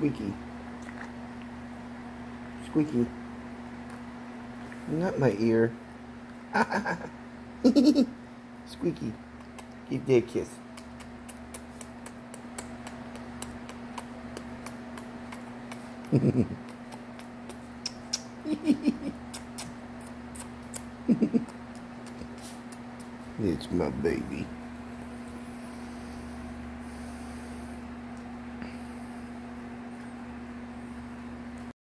Squeaky. Squeaky. Not my ear. Squeaky. Give Dad a kiss. It's my baby.